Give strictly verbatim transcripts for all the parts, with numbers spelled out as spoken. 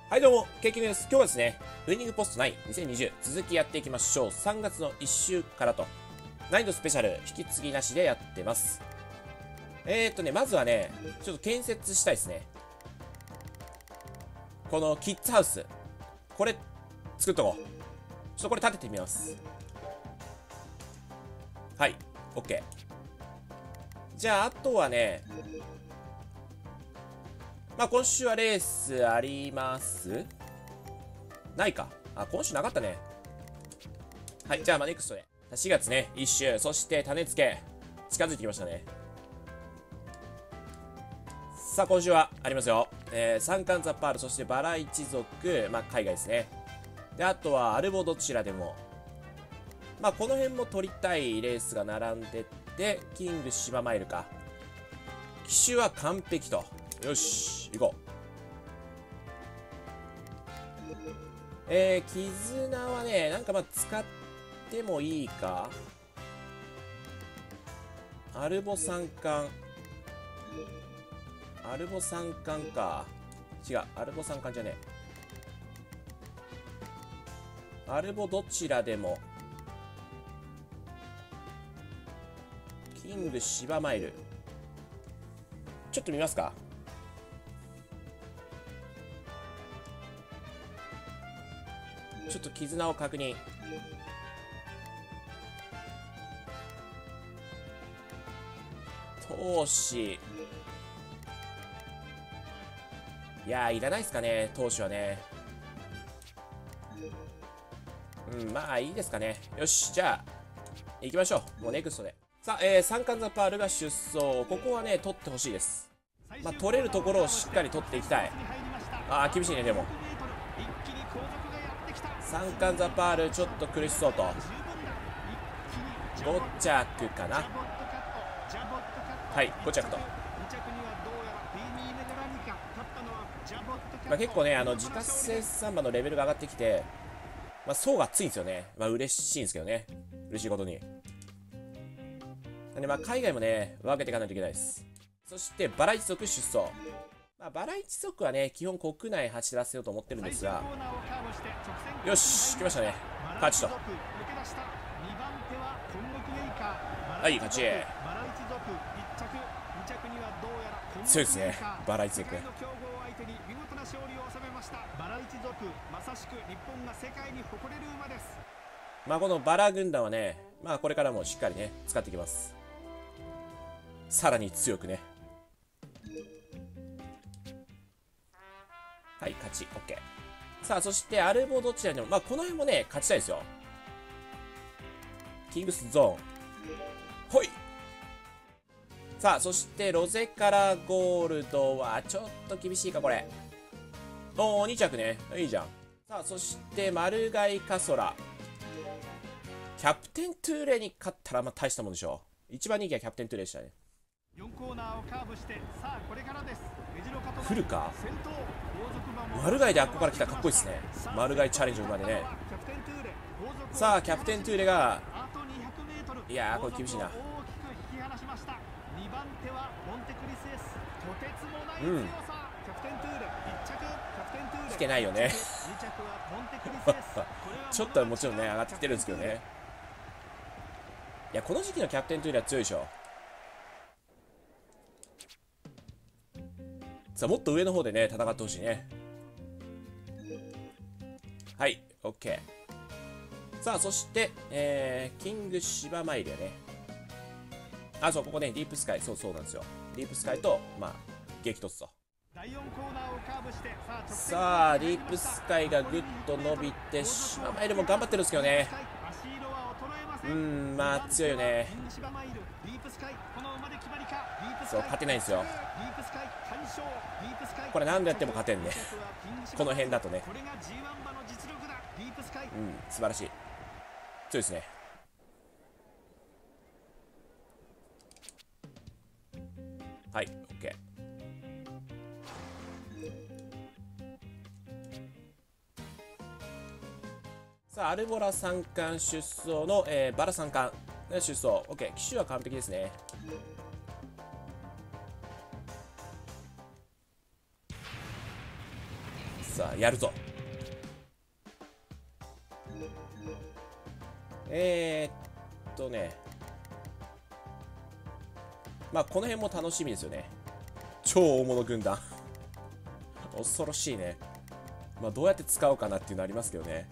はいどうも、ケーキューです。今日はですね、ウイニングポストナインにせんにじゅう続きやっていきましょう。さんがつのいっ週からと、難易度スペシャル引き継ぎなしでやってます。えーっとね、まずはね、ちょっと建設したいですね。このキッズハウス。これ、作っとこう。ちょっとこれ建ててみます。はい、OK。じゃあ、あとはね、まあ今週はレースありますないか。あ、今週なかったね。はい、じゃあ、まあ、ネクストで。しがつね、いっ週、そして種付け、近づいてきましたね。さあ、今週はありますよ。えー、三冠ザパール、そしてバラ一族、まあ、海外ですね。で、あとは、アルボどちらでも。まあ、この辺も取りたいレースが並んでって、キング芝マイルか。騎手は完璧と。よし、行こう。えー、絆はね、なんかまあ使ってもいいか。アルボ三冠。アルボ三冠か。違う、アルボ三冠じゃねえ。アルボどちらでも。キング芝マイル。ちょっと見ますか。ちょっと絆を確認。投資。いやー、いらないですかね、投資はね。うん、まあいいですかね。よし、じゃあ、行きましょう。もうネクストで。さあ、えー、三冠ザパールが出走。ここはね、取ってほしいです。まあ、取れるところをしっかり取っていきたい。ああ、厳しいね、でも。三冠ザパールちょっと苦しそうと。ご着かな。はい、ご着と。まあ、結構ね、あの自家生産馬のレベルが上がってきて、まあ、層が厚いんですよね。まあ嬉しいんですけどね、嬉しいことに。なんでまあ海外もね分けていかないといけないです。そしてバラ一族出走。まあ、バラ一族はね、基本国内走らせようと思ってるんですが、よし、来ましたね。勝ちと。はい、勝ち。強いですね、バラ一族。まあ、このバラ軍団はね、まあ、これからもしっかりね、使っていきます。さらに強くね。はい、勝ち。OK。さあ、そして、アルボどちらでも、まあ、この辺もね、勝ちたいですよ。キングスゾーン。ほい。さあ、そして、ロゼカラゴールドは、ちょっと厳しいか、これ。おー、に着ね。いいじゃん。さあ、そして、マルガイカソラ。キャプテントゥーレに勝ったら、まあ、大したもんでしょう。一番人気はキャプテントゥーレでしたね。よんコーナーをカーブして、さあ、これからです。フルか。マルガイであっこから来たらかっこいいですね。マルガイチャレンジまでね。さあ、キャプテントゥーレが、いやー、これ厳しいな。うん。来てないよね。ちょっとはもちろんね、上がってきてるんですけどね。いや、この時期のキャプテントゥーレは強いでしょ。さあ、もっと上の方でね、戦ってほしいね。はい、OK。さあ、そして、えー、キング芝マイルやね。あ、そう、ここね、ディープスカイ。そうそうなんですよ。ディープスカイと、まあ、激突と。さあ、ディープスカイがぐっと伸びて、芝マイルも頑張ってるんですけどね。うーん、まあ、強いよね。そう、勝てないんですよ。これ何度やっても勝てんね。この辺だとね。うん、素晴らしい。強いですね。はい、OK。さあ、アルボラ三冠出走の、えー、バラ三冠出走。OK。騎手は完璧ですね。 さあ、やるぞ。えーっとね。まあ、この辺も楽しみですよね。超大物軍団。恐ろしいね。まあ、どうやって使おうかなっていうのありますけどね。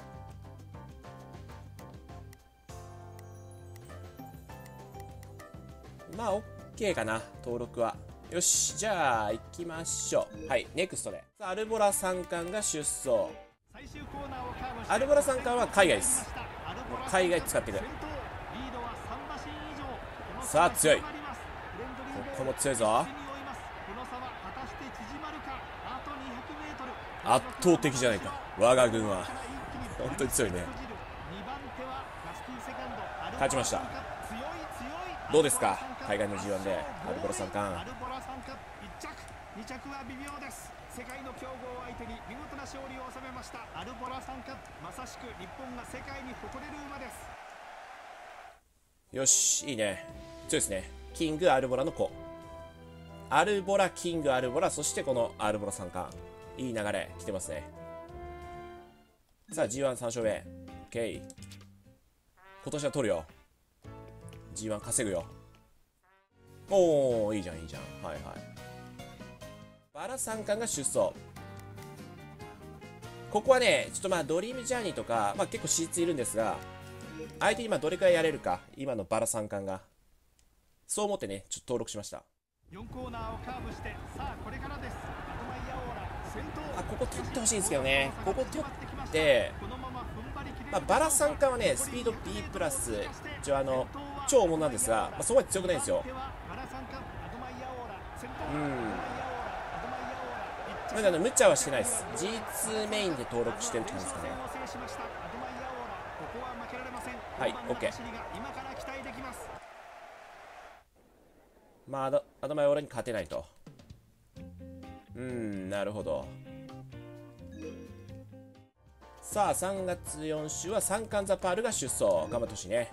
まあ、OK かな、登録は。よし、じゃあ、行きましょう。はい、ネクストで。さあ、アルボラ三冠が出走。アルボラ三冠は海外です。海外使っていく。さあ、強い。ここも強いぞ。圧倒的じゃないか。我が軍は。本当に強いね。勝ちました。どうですか、海外の ジーワン でアルボラ三冠。 に着は微妙です。世界の強豪相手に見事な勝利を収めましたアルボラ三冠。まさしく日本が世界に誇れる馬です。 よし、いいね。強いですね。キングアルボラの子。アルボラ、キングアルボラ、そしてこのアルボラ三冠。いい流れ来てますね。さあ ジーワンさん 勝目。 OK。 今年は取るよ。 ジーワン 稼ぐよ。おお、いいじゃんいいじゃん。はいはい。バラ三冠が出走。ここはね、ちょっとまあドリームジャーニーとか、まあ、結構私立いるんですが、相手に今どれくらいやれるか、今のバラ三冠が。そう思ってね、ちょっと登録しました。 よんコーナーをカーブして、さあこれからです。アドマイヤオーラ先頭。 あ、ここ取ってほしいんですけどね。ここ取って、まあ、バラ三冠はね、スピード B プラス、一応あの、超重なんですが、まあ、そこまで強くないんですよ。うん。なんであの、無茶はしてないです。ジーツー メインで登録してるって感じですかね。はい、OK。まあ、アド、アドマイオーラに勝てないと。うん、なるほど。さあ、さんがつよん週は三冠ザパールが出走。頑張ってほしいね。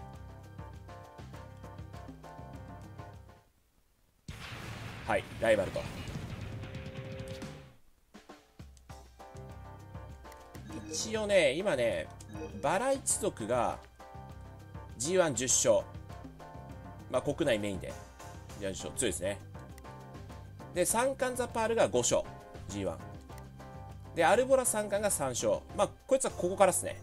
はい、ライバルと。一応ね、今ね、バラ一族が ジーワンじゅっ勝。まあ、国内メインで。じゅっ勝。強いですね。で、三冠ザパールがご勝。ジーワン。で、アルボラ三冠がさん勝。まあ、こいつはここからですね。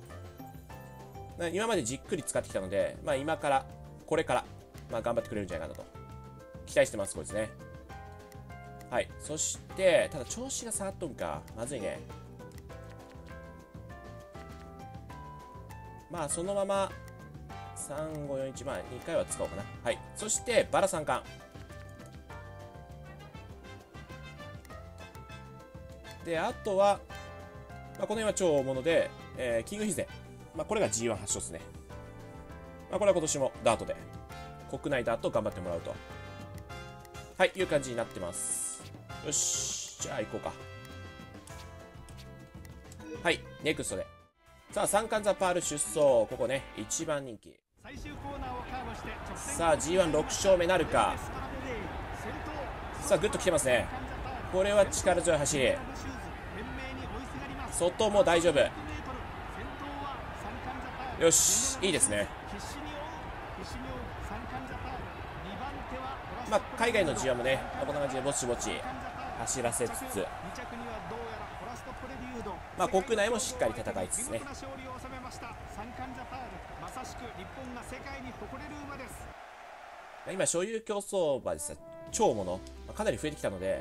今までじっくり使ってきたので、まあ、今から、これから、まあ、頑張ってくれるんじゃないかなと。期待してます、こいつね。はい。そして、ただ調子が下がっとんか。まずいね。まあ、そのまま、さんごよんいち、まあ、にかいは使おうかな。はい。そして、バラ三冠。で、あとは、まあ、この辺は超大物で、えー、キングヒゼ。まあ、これが ジーワン 発勝ですね。まあ、これは今年もダートで、国内ダート頑張ってもらうと。はい、いう感じになってます。よし、じゃあ行こうか。はい、ネクストで。さあ、三冠ザパール出走。ここね、一番人気。さあ、ジーワンろく 勝目なるか。さあ、グッと来てますね。これは力強い走り。外も大丈夫。よし、いいですね。まあ、海外の ジーワン もね、こんな感じでぼちぼち走らせつつ、まあ、国内もしっかり戦いつつね。今、所有競走馬です。超物、まあ、かなり増えてきたので、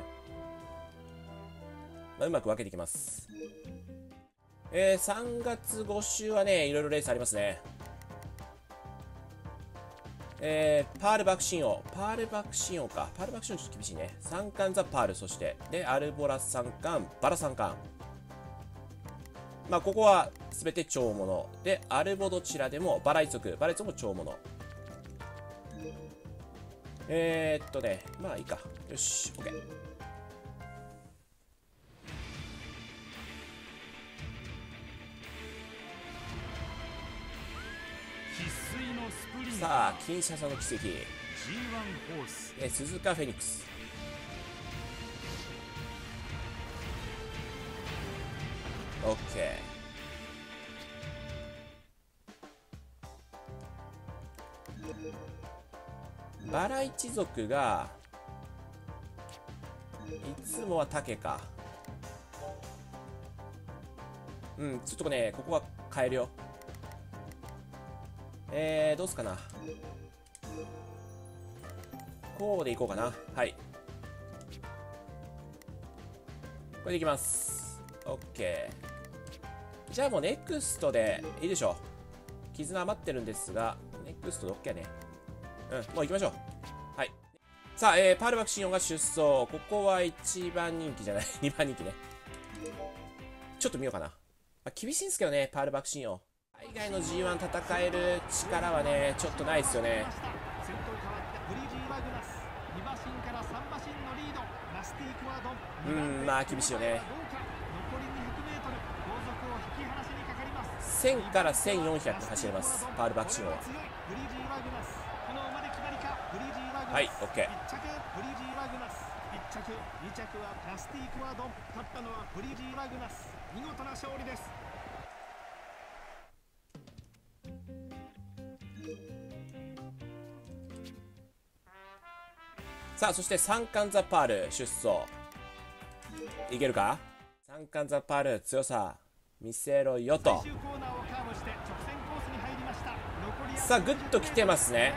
まあ、うまく分けていきます。えー、さんがつご週はね、いろいろレースありますね。えー、パール爆心王。パール爆心王か。パール爆心王ちょっと厳しいね。三冠ザ・パール、そして、で、アルボラ三冠、バラ三冠。まあ、ここは全て超物。で、アルボどちらでも、バラ一族。バラ一族も超物。えーっとね、まあいいか。よし、OK。さあ、キンシャサの奇跡。え、鈴鹿フェニックス。 オッケー。バラ一族がいつもは竹か。うん、ちょっとね、ここは変えるよ。えー、どうすかな。こうでいこうかな。はい。これでいきます。オッケー。じゃあもうネクストでいいでしょう。絆余ってるんですが、ネクストで OK やね。うん、もう行きましょう。はい。さあ、えー、パールバクシオンが出走。ここはいちばん人気じゃない。にばん人気ね。ちょっと見ようかな。まあ、厳しいんですけどね、パールバクシオン。海外の ジーワン 戦える力はね、ちょっとないですよね。うん、まあ厳しいよね。せんからせんよんひゃく走れます、パールバクシオンは。はい、オッケー。いっちゃくにちゃくはラスティークワード、勝ったのはブリージー・ラグナス。見事な勝利です。さあ、そして三冠ザ・パール出走。いけるか。三冠ザ・パール強さ見せろよと。さあグッと来てますね。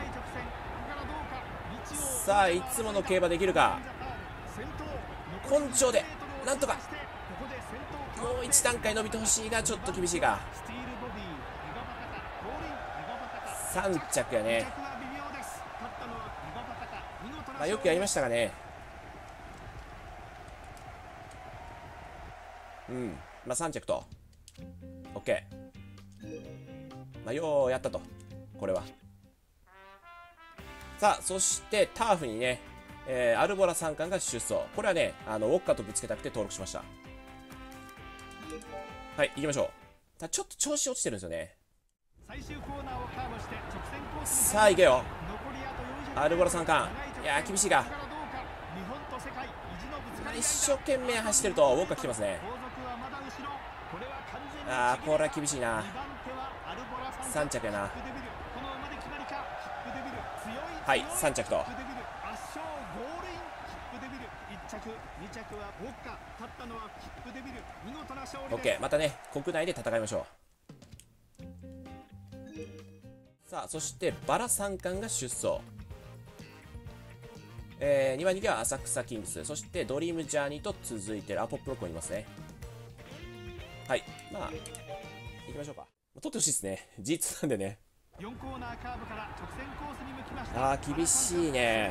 さあいつもの競馬できるか。根性でなんとかもう一段階伸びてほしいがちょっと厳しいか。さん着やね。まあよくやりましたがね。うん、まあさん着と OK。 まあようやったと、これは。さあそしてターフにね、えー、アルボラ三冠が出走。これはね、あのウォッカとぶつけたくて登録しました。はい、行きましょう。ただちょっと調子落ちてるんですよね。さあ行けよ、アルボラ三冠。いやー厳しいが、一生懸命走ってるとウォッカ来てますね。あーこれは厳しいな。さん着やな。はい、さん着と。OK、またね国内で戦いましょう。さあそしてバラ三冠が出走。えー、にばん人気は浅草キングス、そしてドリームジャーニーと続いてる。あ、ポップロックもいますね。はい、まあ行きましょうか。取ってほしいですね、 ジーツー なんでね。あー厳しいね。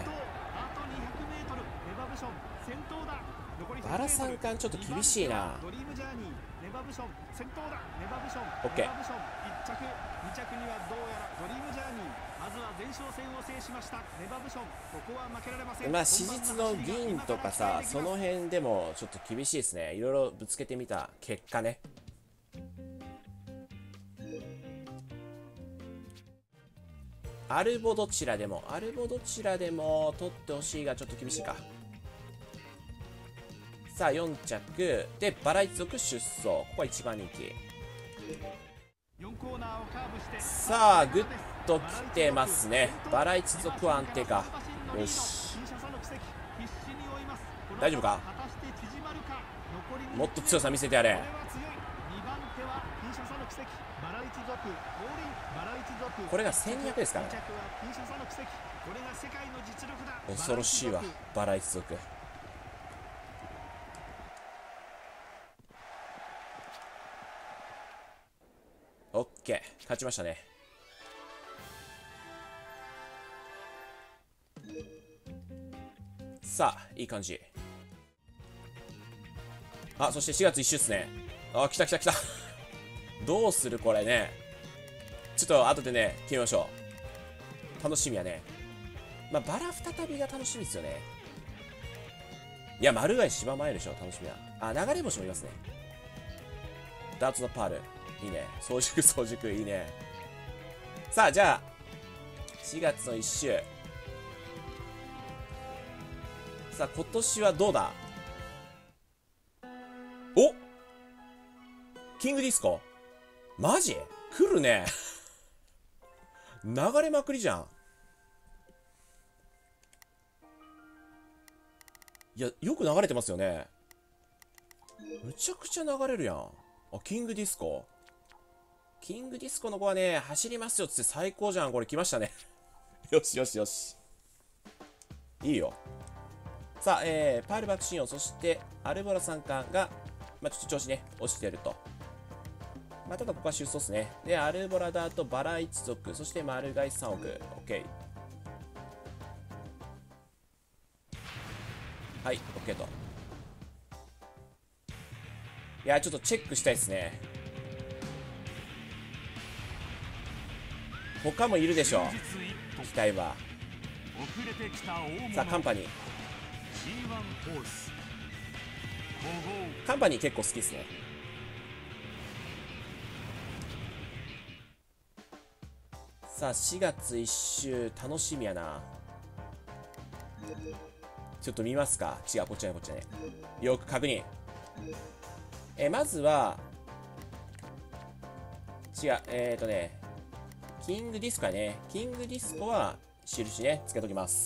バラ三冠ちょっと厳しいな。 OK。 まあ史実の銀とかさ、その辺でもちょっと厳しいですね。いろいろぶつけてみた結果ね。アルボどちらでもアルボどちらでも取ってほしいがちょっと厳しいか。さあよん着でバラ一族出走。ここはいちばん人気。さあグッと来てますね。バラ一族は安定か。よし、大丈夫か。もっと強さ見せてやれ。これがせんにひゃくですからね。恐ろしいわバラ一族。オッケー、勝ちましたね。さあいい感じ。あ、そしてしがついっ週っすね。あ、来た来た来たどうするこれね。ちょっと後でね決めましょう。楽しみやね。まあバラ再びが楽しみですよね。いや丸貝芝前でしょ、楽しみは。あ、流れ星もいますね。ダーツのパールいいね。早熟早熟いいね。さあじゃあしがつのいっ週。さあ今年はどうだ。おキングディスコマジ来るね。流れまくりじゃん。いや、よく流れてますよね。むちゃくちゃ流れるやん。あ、キングディスコ。キングディスコの子はね、走りますよっつって最高じゃん。これ来ましたね。よしよしよし。いいよ。さあ、えー、パール爆心音、そしてアルボラ三冠が、まあ、ちょっと調子ね、落ちてると。まあ、ただここは出走っすね。で、アルボラダート、バラ一族、そしてマルガイさんおく。OK。はい、OK と。いや、ちょっとチェックしたいですね。他もいるでしょう、機体は。さあ、カンパニー。カンパニー結構好きですね。さあ、しがついっ週楽しみやな。ちょっと見ますか。違う、こっちね、こっちね。よく確認。えまずは違う、えっ、ー、とねキングディスコやね。キングディスコは印ね、つけときます。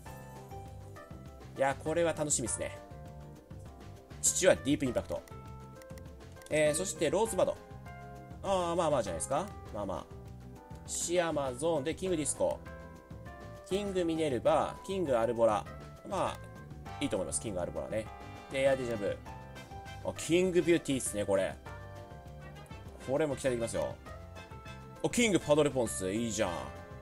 いや、これは楽しみですね。父はディープインパクト。えー、そしてローズバド。ああ、まあまあじゃないですか。まあまあ。シアマゾーンでキングディスコ。キングミネルバ、キングアルボラ。まあ、いいと思います。キングアルボラね。で、エアデジャブ。あ、キングビューティーっすね、これ。これも期待できますよ。お、キングパドレポンス、いいじゃん。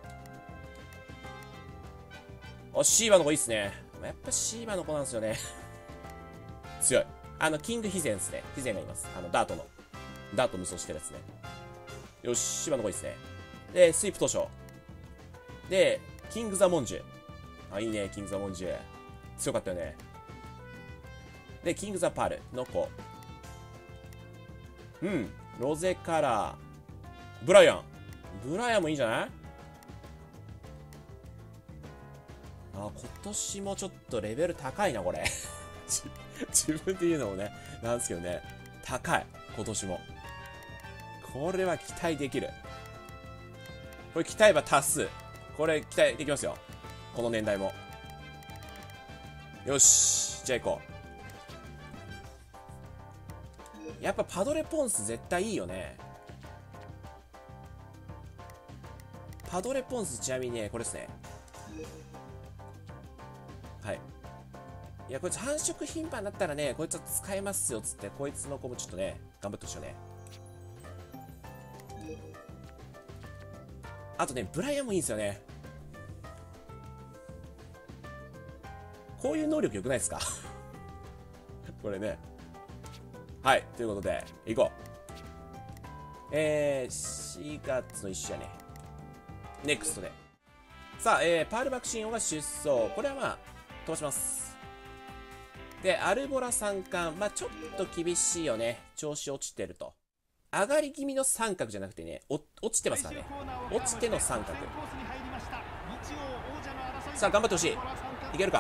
お、シーバの子いいっすね。やっぱシーバの子なんですよね。強い。あの、キングヒゼンですね。ヒゼンがいます。あの、ダートの。ダート無双してるやつね。よし、シーバの子いいっすね。で、スイープ当初。で、キングザモンジュ。あ、いいね、キングザモンジュ。強かったよね。で、キングザパールの子。うん。ロゼカラー。ブライアン。ブライアンもいいんじゃない？あ、今年もちょっとレベル高いな、これ。自分で言うのもね、なんですけどね。高い。今年も。これは期待できる。これ期待は多数。これ期待できますよ。この年代も。よし。じゃあ行こう。やっぱパドレポンス絶対いいよね。パドレポンスちなみにね、これですね。はい。いや、こいつ繁殖頻繁だったらね、こいつは使えますよっつって、こいつの子もちょっとね、頑張ってほしいよね。あとね、ブライアンもいいんですよね。こういう能力良くないですか？これね。はい、ということで、行こう。えー、しがつのいっ週やね。ネクストで。さあ、えー、パール爆心王が出走。これはまあ、飛ばします。で、アルボラ三冠。まあ、ちょっと厳しいよね。調子落ちてると。上がり気味の三角じゃなくてね、お落ちてますからね。落ちての三角。さあ、頑張ってほしい。いけるか。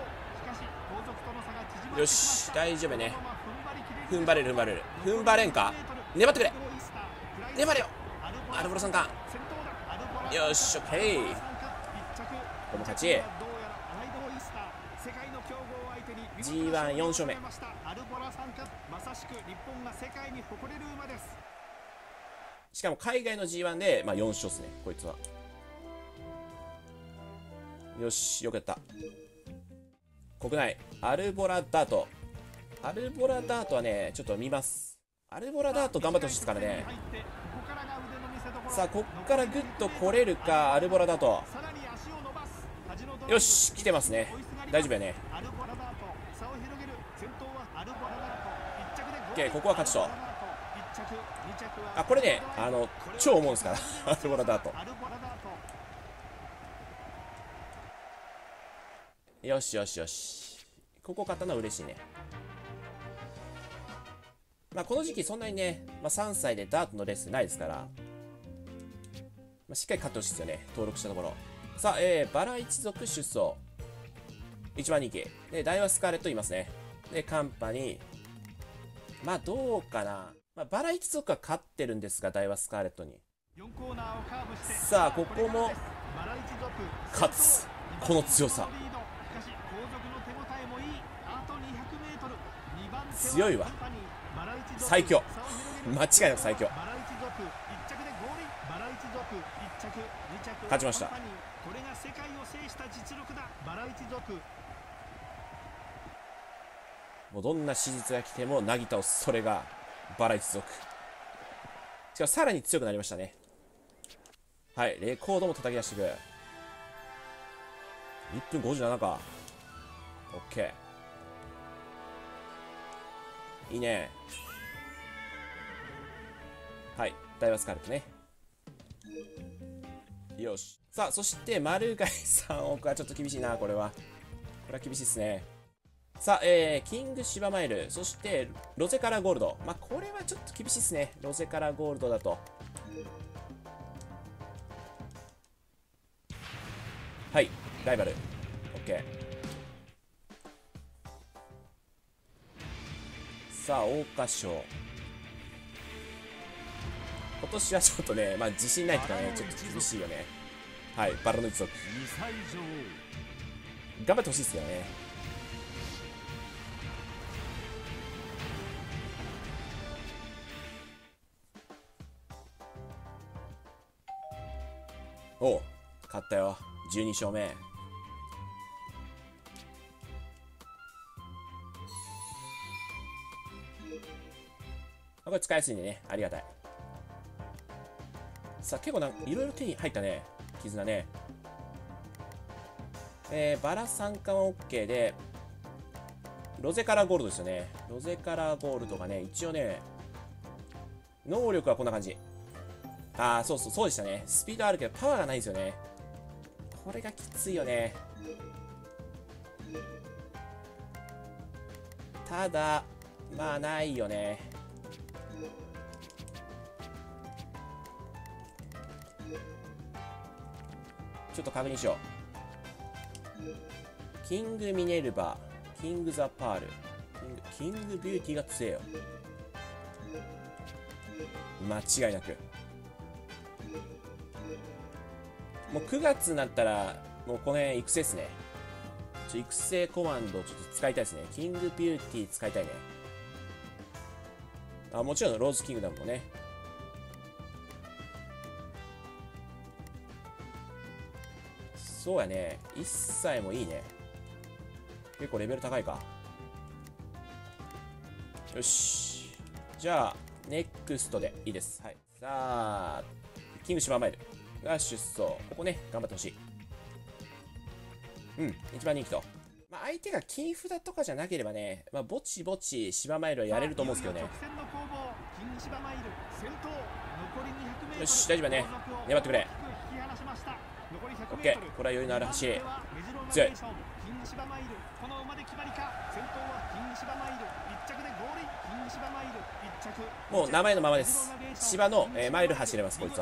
よし、大丈夫ね。踏ん張れる、踏ん張れる。踏ん張れんか。粘ってくれ。粘れよ。アルボラ三冠。よし、オッケー。これも勝ち。ジーワンよん 勝目。しかも海外の ジーワン で、まあ、よん勝っすね、こいつは。よし、よくやった。国内、アルボラダート。アルボラダートはね、ちょっと見ます。アルボラダート頑張ってほしいですからね。さあ、こっからグッと来れるか、アルボラダート。よし、来てますね。大丈夫やね。OK、ここは勝ちと。あ、これね、あの、超思うんですから、アルボラダート。よしよしよし。ここ勝ったのは嬉しいね。まあ、この時期そんなにね、まあ、さんさいでダートのレースないですから、まあ、しっかり勝ってほしいですよね。登録したところ。さあ、えー、バラ一族出走。一番人気。で、ダイワスカーレットいますね。で、カンパニー。まあ、どうかな。 まあ、バラ一族は勝ってるんですが、ダイワスカーレットに。 よんコーナーをカーブして、 さあここもバラ一族勝つ。この強さしかし後続の手応えもいい。あとにひゃくメートル、にばん手は強いわ。 バラ一族最強。 差を広げる。 間違いなく最強。 バラ一族いっちゃくでゴールイン。バラ一族いっちゃく、にちゃく勝ちました。 これが世界を制した実力だ。バラ一族。 もうどんな史実が来てもなぎ倒す。それがバラ一族。しかもさらに強くなりましたね。はい、レコードも叩き出していく。いっぷんごじゅうななか。オッケー。いいね。はい、ダイワスカーレットね。よし。さあ、そして丸貝さんおくはちょっと厳しいな、これは。これは厳しいですね。さあ、えー、キングシバマイル、そしてロゼカラゴールド。まあ、これはちょっと厳しいですね。ロゼカラゴールドだと。はい、ライバル。OK。さあ、桜花賞。今年はちょっとね、まあ、自信ないとかね、ちょっと厳しいよね。はい、バラの一族。頑張ってほしいですよね。おう、勝ったよ。じゅうに勝目。あ、これ使いやすいんでね、ありがたい。さあ、結構なんかいろいろ手に入ったね。絆ね。えー、バラ三冠は OK で、ロゼカラーゴールドですよね。ロゼカラーゴールドがね、一応ね、能力はこんな感じ。ああ、そうそう、そうでしたね。スピードあるけど、パワーがないんですよね。これがきついよね。ただ、まあ、ないよね。ちょっと確認しよう。キングミネルヴァ、キングザパール、キング、キングビューティーが強えよ。間違いなく。もうくがつになったら、もうこの辺育成ですね。ちょ育成コマンドちょっと使いたいですね。キングビューティー使いたいね。あ、もちろんローズキングダムもね。そうやね。一切もいいね。結構レベル高いか。よし。じゃあ、ネクストでいいです。はい。さあ、キングシバマイルが出走。ここね、頑張ってほしい。うん、一番人気と。まあ、相手が金札とかじゃなければね、まあ、ぼちぼちシバマイルはやれると思うんですけどね。よし、大丈夫ね。粘ってくれ。オッケー、これは余裕のある走り。強い。もう名前のままです。芝の、えー、マイル走れます、こいつは。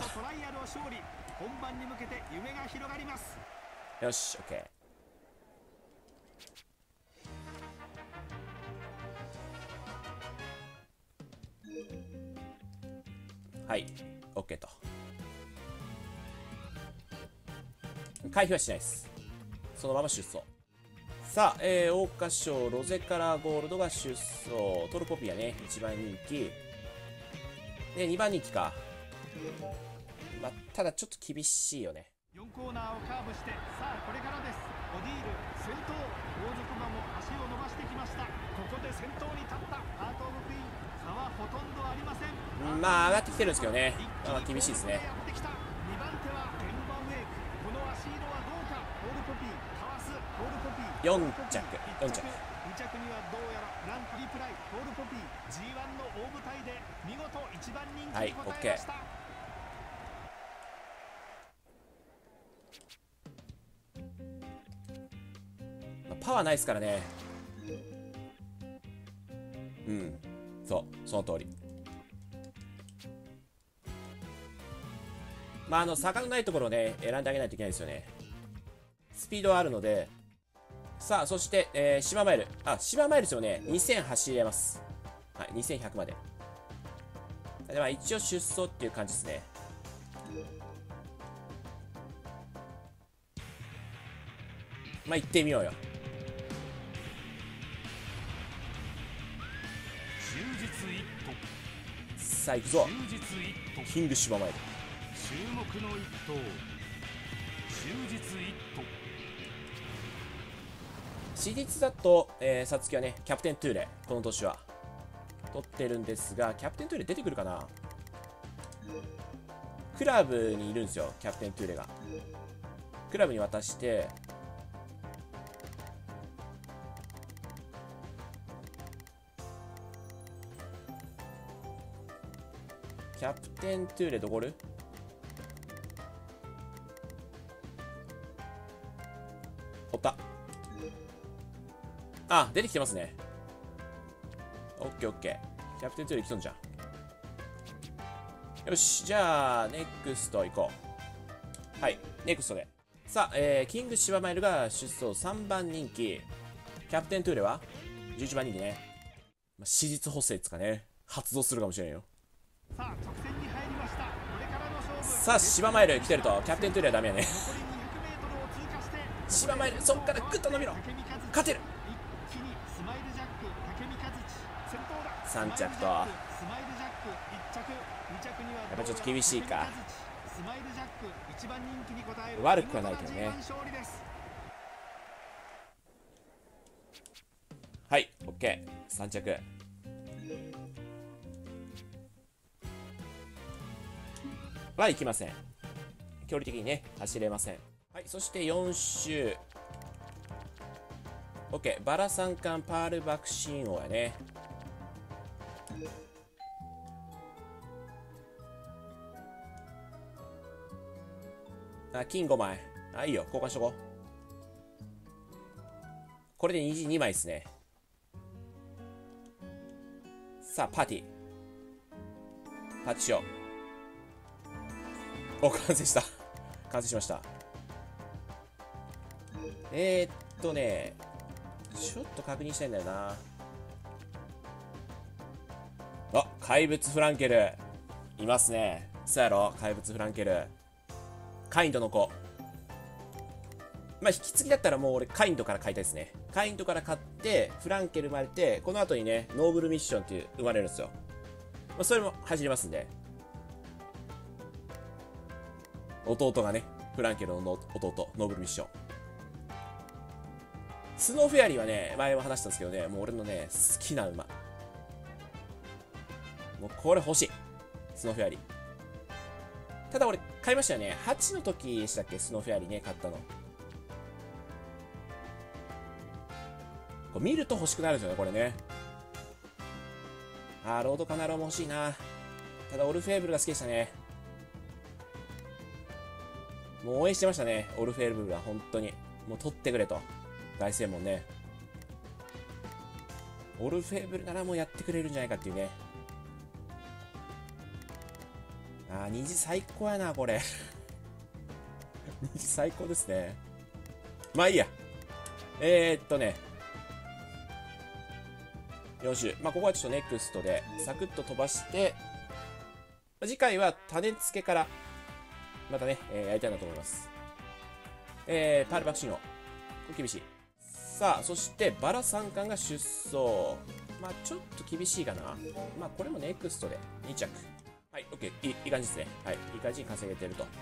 よし、オッケー。はい、オッケーと。回避はしないです。そのまま出走。さあ、えー、桜花賞、ロゼカラーゴールドが出走。トルコピアね、いちばん人気。で、にばん人気か。まあ、ただちょっと厳しいよね。 よんコーナーをカーブして、さあこれからです。オディール先頭、後続馬も足を伸ばしてきました。ここで先頭に立ったハートオブクイーン。差はほとんどありません。 まあ上がってきてるんですけどね。まあ厳しいですね。 にばん手はエンバウェイク。この足色はどうか。ホールコピーかわす。ホールコピーよん着よん着。 に着にはどうやらランクリプライ。ホールコピー ジーワン の大舞台で見事いちばん人気に応えました。はい、 パワーないですからね。うん、そう、その通り。まあ、あの、坂のないところをね、選んであげないといけないですよね。スピードはあるので。さあ、そして、えー、芝マイル。あ、芝マイルですよね。にせん走れます。はい、にせんひゃくまで。 でまあ一応出走っていう感じですね。まあ行ってみようよ。さあ行くぞ、キング芝参り。 注目の一頭、忠実一頭。 私立だと、えー、さつきはね、キャプテントゥーレ、この年は取ってるんですが、キャプテントゥーレ出てくるかな。クラブにいるんですよ、キャプテントゥーレが。クラブに渡して、キャプテントゥーレどこる？おった。あ、出てきてますね。オッケーオッケー。キャプテントゥーレ来とんじゃん。よし、じゃあ、ネクスト行こう。はい、ネクストで。さあ、えー、キング芝マイルが出走さんばん人気。キャプテントゥーレはじゅういちばん人気ね。まあ、史実補正ですかね。発動するかもしれんよ。 さあ、直線に入りました。これからの勝負。 さあ、芝マイル来てると、キャプテントゥーレはダメやね。芝マイル、そっからグッと伸びろ。勝てる。さん着と。やっぱちょっと厳しいか。悪くはないけどね。はい、オッケー。さん着。はいきません。距離的にね、走れません。はい、そしてよん周。OK、バラ三冠パール爆心王やね。あ、金ごまい。あ、いいよ、交換しとこう。これで虹にまいですね。さあ、パーティー。パーティーしよう。お、完成した。完成しました。えー、っとね、ちょっと確認したいんだよな。あ、怪物フランケル。いますね。そうやろ、怪物フランケル。カインドの子。まあ、引き継ぎだったらもう俺、カインドから買いたいですね。カインドから買って、フランケル生まれて、この後にね、ノーブルミッションっていう生まれるんですよ。まあ、それも走りますんで。弟がね、フランケルの弟、ノーブルミッション。スノーフェアリーはね、前も話したんですけどね、もう俺のね、好きな馬。もうこれ欲しい。スノーフェアリー。ただ俺、買いましたよね。はちの時でしたっけ、スノーフェアリーね、買ったの。これ見ると欲しくなるんですよね、これね。あー、ロードカナローも欲しいな。ただ、オルフェーブルが好きでしたね。もう応援してましたね、オルフェーブルは、本当に。もう取ってくれと。凱旋門ね。オルフェーブルならもうやってくれるんじゃないかっていうね。あー、虹最高やな、これ。虹最高ですね。まあいいや。えー、っとね。よん周。まあここはちょっとネクストで、サクッと飛ばして、次回は種付けから、またね、えー、やりたいなと思います。えー、パール爆心王。これ厳しい。さあ、そしてバラ三冠が出走。まあちょっと厳しいかな。まあこれもネクストでに着。はい、OK。いい、いい感じですね。はい、いい感じに稼げてると。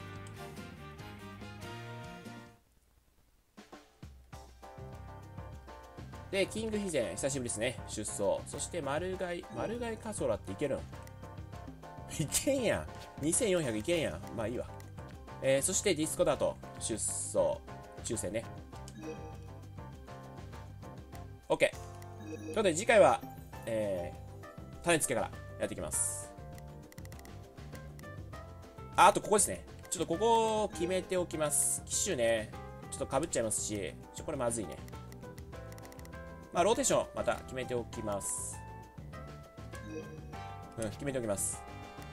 で、キングヒゼン、久しぶりですね。出走。そして、丸貝、丸貝カソラっていけるんいけんやん。にせんよんひゃくいけんやん。まあいいわ。えー、そして、ディスコダート、出走。抽選ね。OK。ということで、次回は、えー、種付けからやっていきます。あ、あとここですね。ちょっとここを決めておきます。機種ね、ちょっと被っちゃいますし、ちょこれまずいね。まあ、ローテーション、また決めておきます。うん、決めておきます。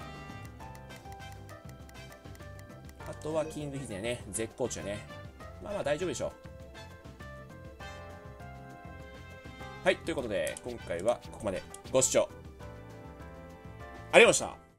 あとは、キングヒゼね、絶好調ね。まあまあ、大丈夫でしょう。はい、ということで、今回はここまで。ご視聴ありがとうございました。